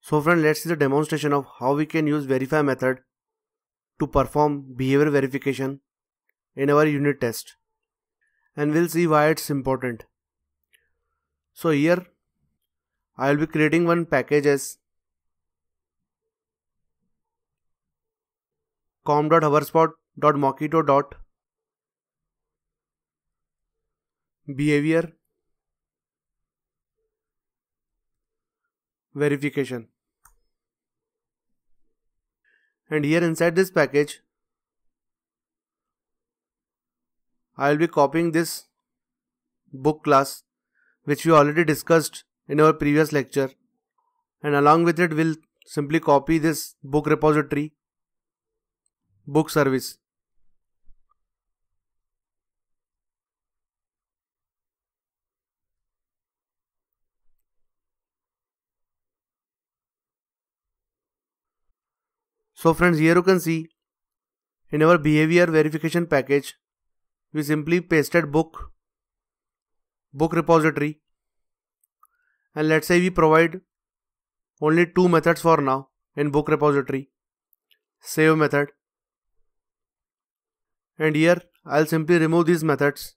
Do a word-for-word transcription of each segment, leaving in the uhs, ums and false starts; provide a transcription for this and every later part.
So friend, let's see the demonstration of how we can use verify method to perform behavior verification in our unit test, and we'll see why it's important. So here I will be creating one package as com.hoverspot.mockito.behavior verification, and here inside this package I will be copying this book class which we already discussed in our previous lecture, and along with it we'll simply copy this book repository book service. So friends, here you can see in our behavior verification package we simply pasted book book repository, and let's say we provide only two methods for now in book repository, save method, and here I'll simply remove these methods.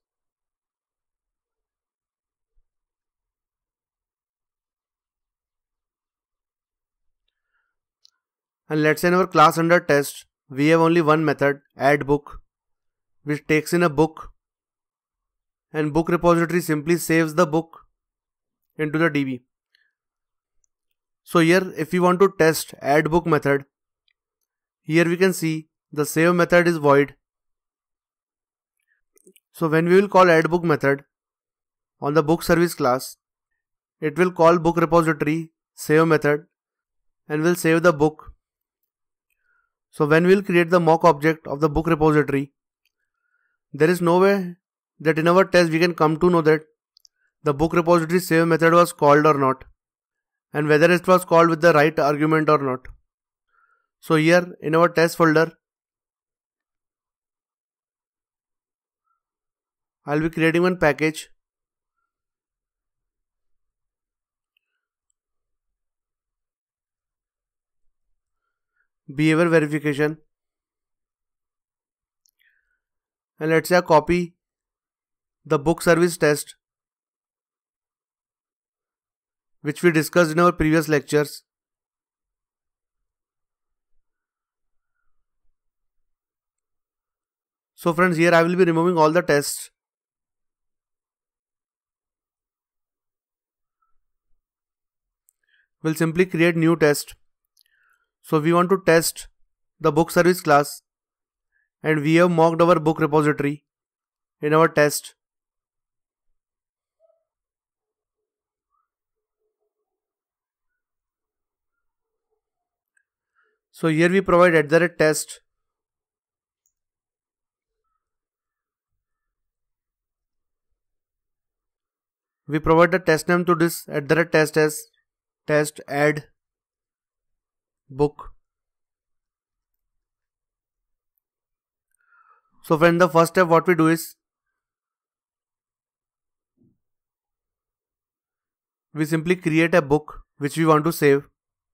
And let's say in our class under test we have only one method, add book, which takes in a book, and book repository simply saves the book into the D B. So here if we want to test add book method, here we can see the save method is void. So when we will call add book method on the book service class, it will call book repository save method and will save the book. So when we will create the mock object of the book repository, there is no way that in our test we can come to know that the book repository save method was called or not, and whether it was called with the right argument or not. So here in our test folder I will be creating one package behavior verification, and let's say I copy the book service test which we discussed in our previous lectures. So friends, here I will be removing all the tests. We'll simply create new test. So we want to test the book service class, and we have mocked our book repository in our test. So here we provide at the rate test. We provide the test name to this at the rate test as test add book. So when the first step what we do is we simply create a book which we want to save.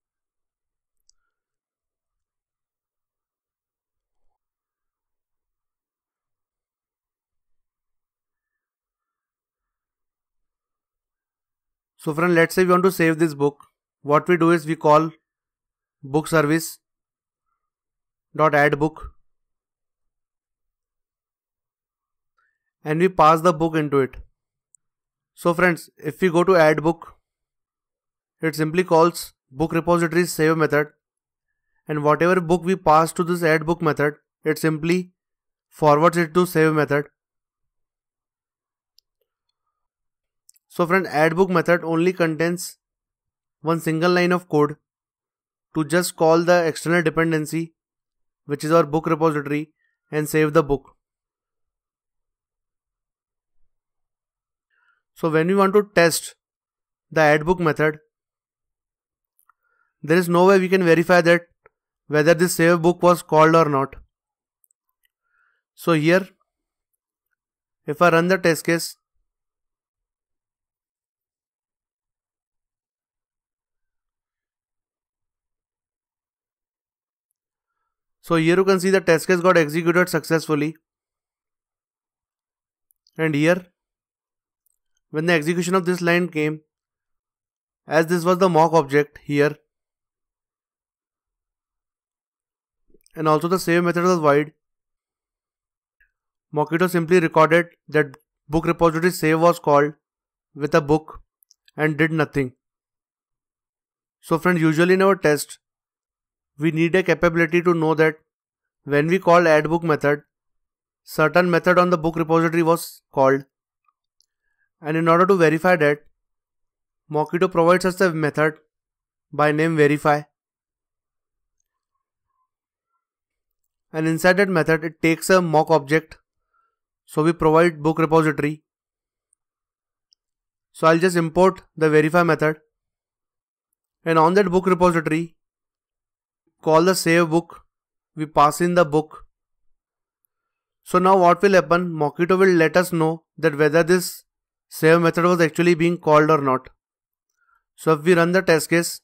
So friend, let's say we want to save this book. What we do is we call book service dot add book, and we pass the book into it. So friends, if we go to add book, it simply calls book repository save method, and whatever book we pass to this add book method, it simply forwards it to save method. So friend, add book method only contains one single line of code to just call the external dependency which is our book repository and save the book. So when we want to test the add book method, there is no way we can verify that whether this save book was called or not. So here if I run the test case, So here you can see the test case got executed successfully. And here, when the execution of this line came, as this was the mock object here, and also the save method was void, Mockito simply recorded that book repository save was called with a book and did nothing. So friends, usually in our test, we need a capability to know that when we call add book method, certain method on the book repository was called. And in order to verify that, Mockito provides us a method by name verify. And inside that method, it takes a mock object. So we provide book repository. So I'll just import the verify method. And on that book repository, call the save book. We pass in the book. So now what will happen? Mockito will let us know that whether this save method was actually being called or not. So if we run the test case,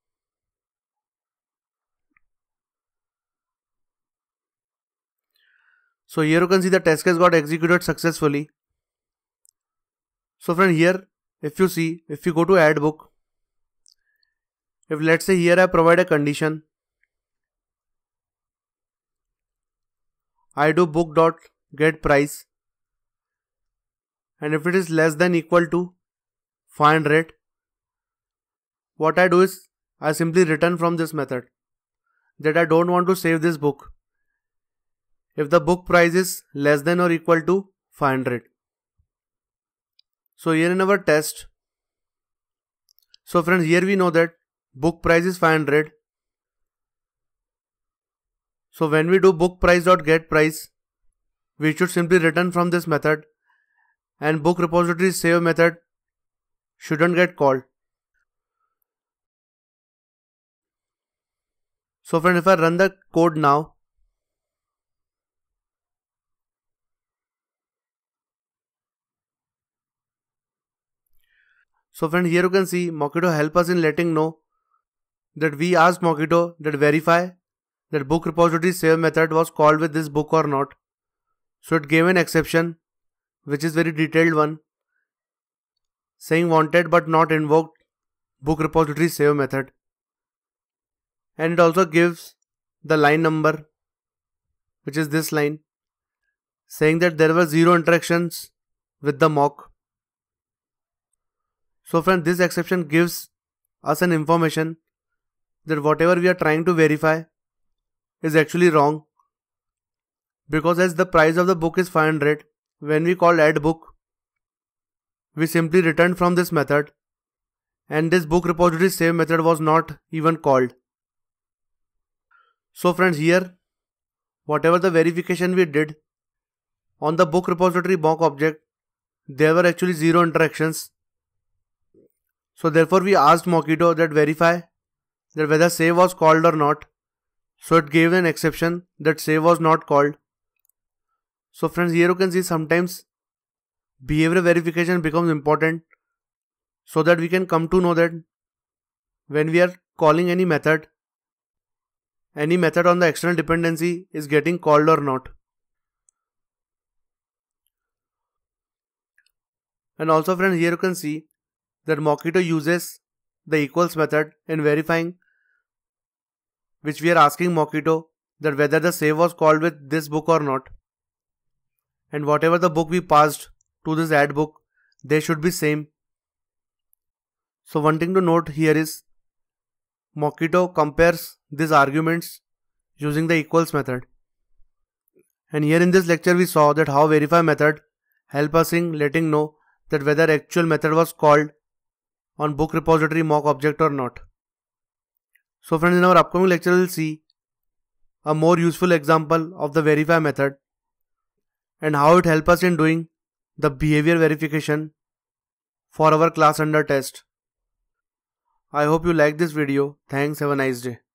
so here you can see the test case got executed successfully. So friend, here if you see, if you go to add book, if let's say here I provide a condition, I do book dot get price, and if it is less than equal to find rate, what I do is I simply return from this method that I don't want to save this book if the book price is less than or equal to five hundred. So here in our test, so friends, here we know that book price is five hundred. So when we do book price dot get price, we should simply return from this method, and book repository save method shouldn't get called. So friend, if I run the code now, so friend, here you can see Mockito help us in letting know that we asked Mockito that verify that book repository save method was called with this book or not. So it gave an exception, which is very detailed one, saying wanted but not invoked book repository save method. And it also gives the line number, which is this line, saying that there were zero interactions with the mock. So friend, this exception gives us an information that whatever we are trying to verify is actually wrong, because as the price of the book is five hundred, when we call add book, we simply returned from this method, and this book repository save method was not even called. So friends, here whatever the verification we did on the book repository mock object, there were actually zero interactions. So therefore we asked Mockito that verify that whether save was called or not. So it gave an exception that save was not called. So friends, here you can see sometimes behavior verification becomes important, so that we can come to know that when we are calling any method, any method on the external dependency is getting called or not. And also friends, here you can see that Mockito uses the equals method in verifying, which we are asking Mockito that whether the save was called with this book or not. And whatever the book we passed to this add book, they should be same. So one thing to note here is Mockito compares these arguments using the equals method. And here in this lecture we saw that how verify method help us in letting know that whether actual method was called on book repository mock object or not. So friends, in our upcoming lecture we will see a more useful example of the verify method and how it helps us in doing the behavior verification for our class under test. I hope you like this video. Thanks. Have a nice day.